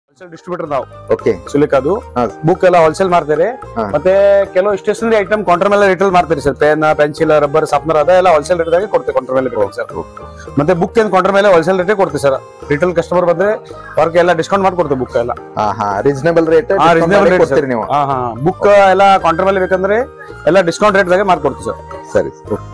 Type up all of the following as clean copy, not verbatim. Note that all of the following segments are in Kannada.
ಹೋಲ್ಸೇಲ್ ಡಿಸ್ಟ್ರಿಬ್ಯೂಟರ್ ನಾವು ಓಕೆ ಸುಲಿಕಾದು ಬುಕ್ ಎಲ್ಲ ಹೋಲ್ಸೇಲ್ ಮಾಡ್ತಾರೆ. ಮತ್ತೆ ಕೆಲವು ಸ್ಟೇಷನರಿ ಐಟಮ್ ಕೌಂಟರ್ ಮೇಲೆ ರಿಟೇಲ್ ಮಾಡ್ತಾರೆ sir. Pen, pencil, rubber, sharpener ಅದೆಲ್ಲ ಹೋಲ್ಸೇಲ್ ರೇಟ್ ದಾಗೆ ಕೊಡ್ತೀವಿ ಕೌಂಟರ್ ಮೇಲೆ ಸರ್. ಮತ್ತೆ ಬುಕ್ ಏನ್ ಕೌಂಟರ್ ಮೇಲೆ ಹೋಲ್ಸೇಲ್ ರೇಟ್ ಕೊಡ್ತೀವಿ ಸರ್. ರಿಟೇಲ್ ಕಸ್ಟಮರ್ ಬಂದ್ರೆ ಅವ್ರಿಗೆ ಎಲ್ಲ ಡಿಸ್ಕೌಂಟ್ ಮಾಡ್ಕೊಡ್ತೀವಿ ಬುಕ್ ಎಲ್ಲ. ರೀಸನೇಬಲ್ ರೇಟ್ ರೀಸನೇಬಲ್ ರೇಟ್ ನೀವು. ಬುಕ್ ಎಲ್ಲ ಕೌಂಟರ್ ಮೇಲೆ ಬೇಕಂದ್ರೆ ಎಲ್ಲ ಡಿಸ್ಕೌಂಟ್ ರೇಟ್ ದಾಗೆ ಮಾಡ್ಕೊಡ್ತೀವಿ ಸರ್. ಸರಿ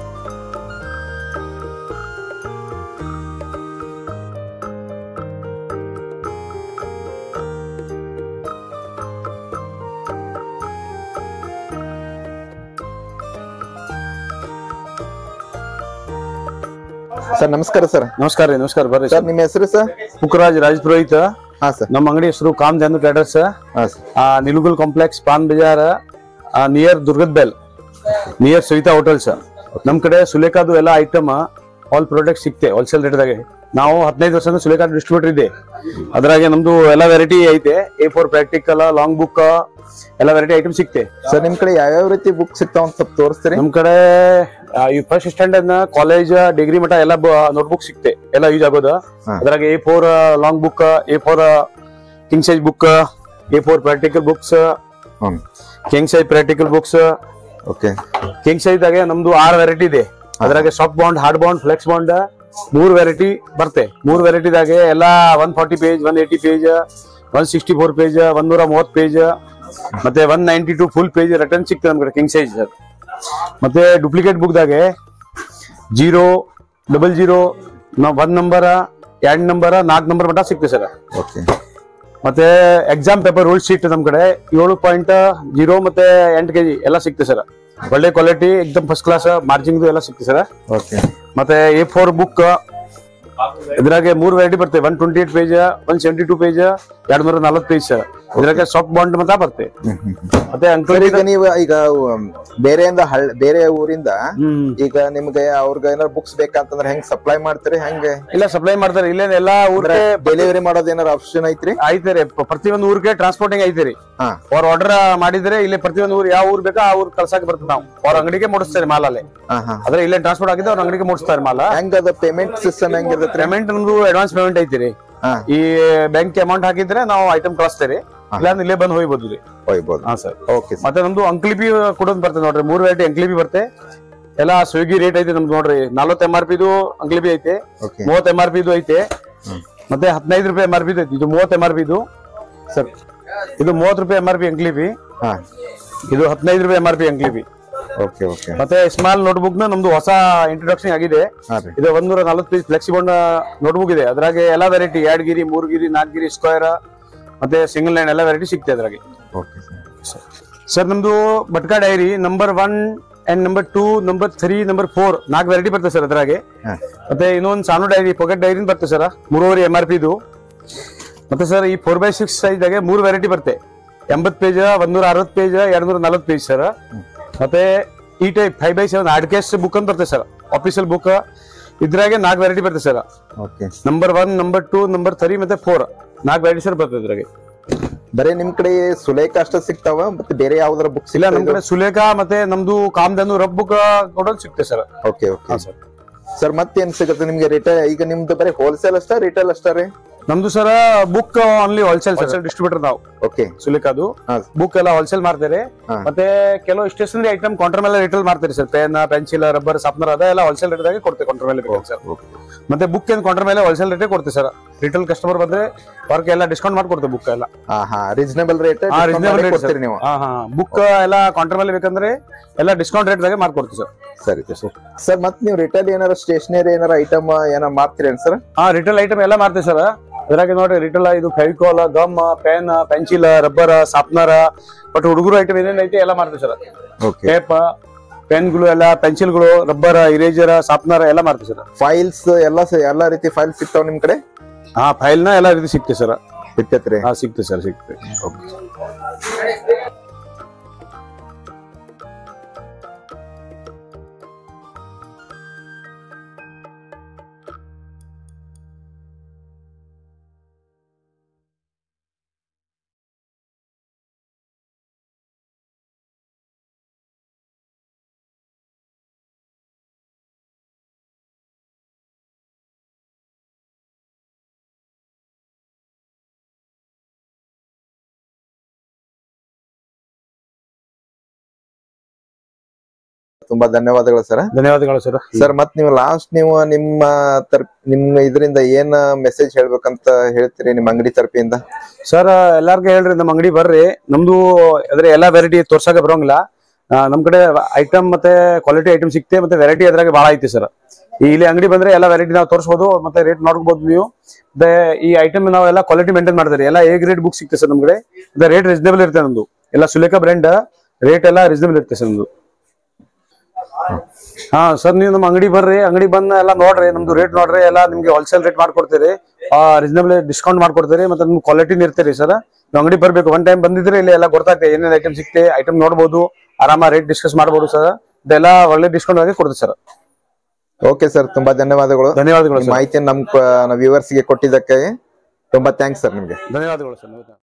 ಸರ್. ನಮಸ್ಕಾರ ಸರ್. ನಮಸ್ಕಾರ ರೀ. ನಮಸ್ಕಾರ ಬರ್ರಿ ಸರ್. ನಿಮ್ಮ ಹೆಸರು ಸರ್? ಪುಕ್ಕರಾಜ್ ರಾಜ್ ಪುರೋಹಿತ. ಹಾ ಸರ್. ನಮ್ಮ ಅಂಗಡಿ ಹೆಸರು ಕಾಮ್ ಜಾನು ಟ್ರೇಡರ್ಸ್, ನಿಲುಗುಲ್ complex, Pan Bazar, near Durgad Bail, near Savita hotels. ನಮ್ ಕಡೆ ಸುಲೇಖಾದು ಎಲ್ಲ ಐಟಮ್ ಆಲ್ ಪ್ರಾಡಕ್ಟ್ ಸಿಕ್ತೆ ಹೋಲ್ಸೇಲ್ ರೇಟ್ ದಾಗೆ. ನಾವು 15 ವರ್ಷದಿಂದ ಸುಲೇಖಾ ಡಿಸ್ಟ್ರಿಬ್ಯೂಟರ್ ಇದೆ. ಅದ್ರಾಗೆ ನಮ್ದು ಎಲ್ಲ ವೆರೈಟಿ ಐತೆ. A4 ಪ್ರಾಕ್ಟಿಕಲ್, ಲಾಂಗ್ ಬುಕ್ ಎಲ್ಲ ವೆರೈಟಿ ಐಟಮ್ ಸಿಕ್ತೆ ಸರ್. ನಿಮ್ ಕಡೆ ಯಾವ್ಯಾವ ರೀತಿ ಬುಕ್ ಸಿಗ್ತಾವ ಅಂತ ಸ್ವಲ್ಪ ತೋರಿಸ್ತೀರಿ? ನಮ್ ಕಡೆ ಈ ಫಸ್ಟ್ ಸ್ಟ್ಯಾಂಡರ್ಡ್ ಕಾಲೇಜ್ ಡಿಗ್ರಿ ಮಟ್ಟ ಎಲ್ಲ ನೋಟ್ಬುಕ್ ಸಿಕ್ತೆ, ಎಲ್ಲ ಯೂಸ್ ಆಗೋದು. ಅದ್ರಾಗೆ A4 long book, A4 king size book, A4 practical books, king size practical books. Okay. King size ದಾಗೆ ನಮ್ದು 6 ವೆರೈಟಿ ಇದೆ. ಅದ್ರಾಗೆ soft bond, hard bond, flex bond 3 variety ಬರ್ತೆ. 3 ವೆರೈಟಿ ದಾಗೆ ಎಲ್ಲ 140 ಪೇಜ್, 180 ಪೇಜ್, 164 ಪೇಜ್, 130 ಪೇಜ್, ಮತ್ತೆ 192 ಫುಲ್ ಪೇಜ್ ರಿಟರ್ನ್ ಸಿಗ್ತದೆ ನಮ್ ಕಡೆ ಕಿಂಗ್ ಸೈಜ್ ಸರ್. ಮತ್ತೆ ಡೂಪ್ಲಿಕೇಟ್ ಬುಕ್ ದಾಗೆ 0, 00, 1 ನಂಬರ್, 2 ನಂಬರ್, 4 ನಂಬರ್ ಮಟ್ಟ ಸಿಗ್ತದೆ ಸರ್. ಓಕೆ. ಮತ್ತೆ ಎಕ್ಸಾಮ್ ಪೇಪರ್ ರೂಲ್ ಶೀಟ್ ನಮ್ ಕಡೆ 7.0 ಮತ್ತೆ 8 kg ಎಲ್ಲ ಸಿಗ್ತದೆ ಸರ್. ಒಳ್ಳೆ ಕ್ವಾಲಿಟಿ, ಎಕ್ದಮ್ ಫಸ್ಟ್ ಕ್ಲಾಸ್, ಮಾರ್ಜಿಂಗ್ ಎಲ್ಲ ಸಿಗ್ತದೆ ಸರ್. ಓಕೆ. ಮತ್ತೆ A4 ಬುಕ್ ಇದ್ರಾಗೆ 3 ವೆರೈಟಿ ಬರ್ತದೆ. 128 ಪೇಜ್, 172 ಪೇಜ್, 240 ಪೇಜ್ ಸರ್. ಇದ್ರಾಗೆ ಸಾಫ್ಟ್ ಬಾಂಡ್ ಮತ ಬರ್ತದೆ. ಮತ್ತೆ ಈಗ ನೀವು ಈಗ ಬೇರೆ ಊರಿಂದ ಈಗ ನಿಮ್ಗೆ ಅವ್ರಿಗೆ ಏನಾರು ಬುಕ್ಸ್ ಬೇಕಂತಂದ್ರೆ ಹೆಂಗ್ ಸಪ್ಲೈ ಮಾಡ್ತೀರಿ? ಹೆಂಗೆ? ಇಲ್ಲ, ಸಪ್ಲೈ ಮಾಡ್ತಾರೆ. ಇಲ್ಲೇ ಎಲ್ಲಾ ಊರಿಗೆ ಡೆಲಿವರಿ ಮಾಡೋದ್ ಏನಾರ ಆಪ್ಷನ್ ಐತ್ರಿ? ಐತೆ. ಪ್ರತಿಯೊಂದು ಊರಿಗೆ ಟ್ರಾನ್ಸ್ಪೋರ್ಟಿಂಗ್ ಐತೆ ರೀ. ಅವ್ರ ಆರ್ಡರ್ ಮಾಡಿದ್ರೆ ಇಲ್ಲಿ ಪ್ರತಿಯೊಂದು ಊರು ಯಾವ ಊರ್ ಬೇಕಾ ಆ ಊರ್ ಕಳ್ಸಾಕ್ ಬರ್ತದೆ. ನಾವು ಅವ್ರ ಅಂಗಡಿಗೆ ಮೂಡಿಸ್ತಾರೆ ಮಾಲಲ್ಲಿ. ಆದ್ರೆ ಇಲ್ಲೇ ಟ್ರಾನ್ಸ್ಪೋರ್ಟ್ ಆಗಿದ್ದು ಅವ್ರ ಅಂಗಡಿಗೆ ಮೂಡಿಸ್ತಾರೆ ಮಾಲ. ಹೆಂಗ ಅದ ಪೇಮೆಂಟ್ ಸಿಸ್ಟಮ್ ಹೆಂಗಿರ್ತೈತಿ? ಪೇಮೆಂಟ್ ನಮ್ದು ಅಡ್ವಾನ್ಸ್ ಪೇಮೆಂಟ್ ಐತಿ ರೀ. ಈ ಬ್ಯಾಂಕ್ ಅಮೌಂಟ್ ಹಾಕಿದ್ರೆ ನಾವು ಐಟಮ್ ಕಳಿಸ್ತೇವೆ, ಇಲ್ಲ ಇಲ್ಲೇ ಬಂದು ಹೋಗ್ಬೋದು ರೀ. ಹಾ ಸರ್. ಓಕೆ. ಮತ್ತೆ ನಮ್ದು ಅಂಕ್ಲಿಪಿ ಕೊಡೋದು ಬರ್ತದೆ ನೋಡ್ರಿ. 3 ವೆರೈಟಿ ಅಂಕ್ಲಿಪಿ ಬರ್ತದೆ. ಎಲ್ಲ ಸ್ವಿಗ್ಗಿ ರೇಟ್ ಐತೆ ನಮ್ದು ನೋಡ್ರಿ. 40 MRP ಅಂಕ್ಲಿಪಿ ಐತೆ, 30 MRP ಐತೆ, ಮತ್ತೆ 15 ರೂಪಾಯಿ MRP ಐತಿ. ಇದು 30 MRP ಸರ್. ಇದು 30 ರೂಪಾಯಿ MRP ಅಂಕ್ಲಿಪಿ, ಇದು 15 ರೂಪಾಯಿ MRP ಅಂಕ್ಲಿಪಿ. ಓಕೆ. ಓಕೆ. ಮತ್ತೆ ಸ್ಮಾಲ್ ನೋಟ್ಬುಕ್ ನ ನಮ್ದು ಹೊಸ ಇಂಟ್ರೊಡಕ್ಷನ್ ಆಗಿದೆ. ಇದು 140 ಪೀಸ್ ಫ್ಲೆಕ್ಸಿಬಲ್ ನೋಟ್ಬುಕ್ ಇದೆ. ಅದ್ರಾಗೆ ಎಲ್ಲಾ ವೆರೈಟಿ 2 ಗಿರಿ, 3 ಗಿರಿ, 4 ಗಿರಿ, ಸ್ಕ್ವೇರ್ ಮತ್ತೆ ಸಿಂಗಲ್ ಲೈನ್ ಎಲ್ಲ ವೆರೈಟಿ ಸಿಗ್ತದೆ ಅದ್ರಾಗೆ. ಸರ್ ನಮ್ದು ಬಟ್ಕಾ diary number 1 and number 2, number 3, number 4 4 variety ಬರ್ತದೆ ಸರ್ ಅದ್ರಾಗೆ. ಮತ್ತೆ ಇನ್ನೊಂದು ಸಾನು ಡೈರಿ, ಪಾಕೆಟ್ ಡೈರಿ ಬರ್ತದೆ ಸರ್. 3.5 MRP ಇದು. ಮತ್ತೆ ಸರ್ ಈ 4x6 ಸೈಜ್ ದಾಗೆ 3 ವೆರೈಟಿ ಬರ್ತದೆ. 80 ಪೇಜ್, 160 ಪೇಜ್, 240 ಪೇಜ್ ಸರ್. ಮತ್ತೆ ಈ type 5x7 hard case book ಅಂತ ಬರ್ತದೆ ಸರ್, ಆಫೀಸಿಯಲ್ ಬುಕ್. ಇದ್ರಾಗೆ 4 ವೆರೈಟಿ ಬರ್ತದೆ ಸರ್. ನಂಬರ್ 1, ನಂಬರ್ 2, ನಂಬರ್ 3 ಮತ್ತೆ 4 4 ವೆರೈಟಿ ಸರ್ ಬರ್ತದೆ ಇದ್ರಾಗೆ. ಬರೀ ನಿಮ್ ಕಡೆ ಸುಲೇಖಾ ಅಷ್ಟ ಸಿಗ್ತಾವ? ಮತ್ತೆ ಬೇರೆ ಯಾವ್ದಾರ ಬುಕ್ಸ್ ಇಲ್ಲ, ನಮ್ ಕಡೆ ಸುಲೇಖಾ ಮತ್ತೆ ನಮ್ದು ಕಾಮಧೇನು ರಫ್ ಬುಕ್ ಕೊಡೋದು ಸಿಗ್ತದೆ ಸರ್. ಓಕೆ. Okay sir. ಮತ್ತೇನ್ ಸಿಗುತ್ತೆ ನಿಮ್ಗೆ ರಿಟೇಲ್? ಈಗ ನಿಮ್ದು ಬರೀ ಹೋಲ್ಸೇಲ್ ಅಷ್ಟ, ರಿಟೇಲ್ ಅಷ್ಟ ರೀ? ನಮ್ದು sir book only wholesale distributor ನಾವು. ಓಕೆ. ಸುಲೇಖಾದು ಬುಕ್ ಎಲ್ಲ ಹೋಲ್ಸೇಲ್ ಮಾಡ್ತಾರೆ. ಮತ್ತೆ ಕೆಲವು ಸ್ಟೇಷನರಿ ಐಟಮ್ ಕೌಂಟರ್ ಮೇಲೆ ರಿಟೇಲ್ ಮಾಡ್ತಾರೆ sir. Pen, pencil, rubber, sharpener ಅದೆಲ್ಲ ಹೋಲ್ಸೇಲ್ ರೇಟ್ ದಾಗೆ ಕೊಡ್ತೇವೆ ಕೌಂಟರ್ ಮೇಲೆ ಸರ್. ಮತ್ತೆ ಬುಕ್ ಏನ್ ಕೌಂಟರ್ ಮೇಲೆ ಹೋಲ್ಸೇಲ್ ರೇಟೇ ಕೊಡ್ತೀವಿ ಸರ್. ರಿಟೇಲ್ ಕಸ್ಟಮರ್ ಬಂದ್ರೆ ಅವ್ರಿಗೆ ಎಲ್ಲ ಡಿಸ್ಕೌಂಟ್ ಮಾಡ್ಕೊಡ್ತೇವೆ ಬುಕ್ ಎಲ್ಲ. ರೀಸನೇಬಲ್ ರೇಟ್ ನೀವು? ಬುಕ್ ಎಲ್ಲ ಕೌಂಟರ್ ಮೇಲೆ ಬೇಕಂದ್ರೆ ಎಲ್ಲ ಡಿಸ್ಕೌಂಟ್ ರೇಟ್ ದಾಗೆ ಮಾಡ್ಕೊಡ್ತೀವಿ ಸರ್. ಸರಿ ಸರ್. ಸರ್ ಮತ್ತೆ ನೀವು ರಿಟೇಲ್ ಏನಾರ ಸ್ಟೇಷನರಿ ಏನಾರ ಐಟಮ್ ಏನಾರ ಮಾಡ್ತೀರಿ ಸರ್? ರಿಟೇಲ್ ಐಟಮ್ ಎಲ್ಲ ಮಾಡ್ತೀವಿ ಸರ್. ಅದ್ರಾಗೆ ನೋಡ್ರಿ ರಿಟೇಲ್ ಇದು Fevicol, gum, pen, pencil, rubber, sharpener, but ಹುಡುಗರು ಐಟಮ್ ಏನೇನ್ ಐತಿ ಎಲ್ಲ ಮಾಡ್ತೀವಿ ಸರ್. ಟೇಪ್, ಪೆನ್ಗಳು ಎಲ್ಲ, ಪೆನ್ಸಿಲ್ಗಳು, ರಬ್ಬರ್, ಇರೇಜರ್, ಶಾರ್ಪ್ನರ್ ಎಲ್ಲ ಮಾಡ್ತೀವಿ ಸರ್. ಫೈಲ್ಸ್ ಎಲ್ಲಾ ರೀತಿ ಫೈಲ್ಸ್ ಸಿಗ್ತಾವ ನಿಮ್ ಕಡೆ? ಫೈಲ್ ನ ಎಲ್ಲಾ ರೀತಿ ಸಿಗ್ತೇವೆ ಸರ್. ಸಿಗ್ತೈತ್ರಿ? ಸಿಗ್ತೇವೆ ಸರ್, ಸಿಗ್ತೇವೆ. ತುಂಬಾ ಧನ್ಯವಾದಗಳು ಸರ್. ಧನ್ಯವಾದಗಳು ಸರ್. ಸರ್ ಮತ್ ನೀವು ಲಾಸ್ಟ್ ನೀವು ನಿಮ್ಮ ಇದರಿಂದ ಏನ್ ಮೆಸೇಜ್ ಹೇಳ್ಬೇಕಂತ ಹೇಳ್ತೀರಿ ನಿಮ್ಮ ಅಂಗಡಿ ತರಪಿಂದ? ಸರ್ ಎಲ್ಲಾರ್ಗು ಹೇಳ್ರಿ, ನಮ್ಮ ಅಂಗಡಿ ಬರ್ರಿ. ನಮ್ದು ಅದ್ರ ಎಲ್ಲಾ ವೆರೈಟಿ ತೋರ್ಸಕ್ಕೆ ಬರೋಂಗಿಲ್ಲ. ನಮ್ ಕಡೆ ಐಟಮ್ ಮತ್ತೆ ಕ್ವಾಲಿಟಿ ಐಟಮ್ ಸಿಕ್ತೆ, ಮತ್ತೆ ವೆರೈಟಿ ಅದ್ರಾಗ ಬಹಳ ಐತಿ ಸರ್. ಇಲ್ಲಿ ಅಂಗಡಿ ಬಂದ್ರೆ ಎಲ್ಲಾ ವೆರೈಟಿ ನಾವು ತೋರಿಸಬಹುದು, ಮತ್ತೆ ರೇಟ್ ನೋಡ್ಬೋದು ನೀವು. ಮತ್ತೆ ಈ ಐಟಮ್ ನಾವೆಲ್ಲ ಕ್ವಾಲಿಟಿ ಮೇಂಟೈನ್ ಮಾಡ್ತಾರೆ. ಎಲ್ಲ ಎ ಗ್ರೇಡ್ ಬುಕ್ ಸಿಗ್ತದೆ ಸರ್ ನಮ್ ಕಡೆ. ರೇಟ್ ರೀಸನೇಬಲ್ ಇರುತ್ತೆ ನಮ್ದು. ಎಲ್ಲ ಸುಲೇಖ ಬ್ರ್ಯಾಂಡ್, ರೇಟ್ ಎಲ್ಲ ರೀಸನೇಬಲ್ ಇರುತ್ತೆ ಸರ್ ನಮ್ದು. ಹಾ ಸರ್, ನೀವು ನಮ್ಮ ಅಂಗಡಿ ಬರ್ರಿ, ಅಂಗಡಿ ಬಂದ ಎಲ್ಲ ನೋಡ್ರಿ, ನಮ್ದು ರೇಟ್ ನೋಡ್ರಿ, ಎಲ್ಲ ನಿಮ್ಗೆ ಹೋಲ್ಸೇಲ್ ರೇಟ್ ಮಾಡ್ಕೊಡ್ತೀರಿ, ರೀಸನೇಬಲ್ ಡಿಸ್ಕೌಂಟ್ ಮಾಡ್ಕೊಡ್ತೀರಿ, ಮತ್ತೆ ನಿಮ್ಗೆ ಕ್ವಾಲಿಟಿ ಇರ್ತೀರಿ ಸರ್. ನೀವು ಅಂಗಡಿ ಬರ್ಬೇಕು, ಒನ್ ಟೈಮ್ ಬಂದಿದ್ರೆ ಇಲ್ಲಿ ಎಲ್ಲ ಗೊತ್ತಾಗ್ತದೆ ಏನೇನು ಐಟಮ್ ಸಿಕ್ತೆ, ಐಟಮ್ ನೋಡ್ಬೋದು, ಆರಾಮ ರೇಟ್ ಡಿಸ್ಕಸ್ ಮಾಡ್ಬೋದು ಸರ್. ಇದೆಲ್ಲ ಒಳ್ಳೆ ಡಿಸ್ಕೌಂಟ್ ಆಗಿ ಕೊಡ್ತೀವಿ ಸರ್. ಓಕೆ ಸರ್, ತುಂಬಾ ಧನ್ಯವಾದಗಳು. ಧನ್ಯವಾದಗಳು. ಮಾಹಿತಿ ನಮ್ಮ ವ್ಯೂವರ್ಸ್ ಗೆ ಕೊಟ್ಟಿದ್ದಕ್ಕೆ ತುಂಬಾ ಥ್ಯಾಂಕ್ಸ್ ಸರ್. ನಿಮ್ಗೆ ಧನ್ಯವಾದಗಳು ಸರ್.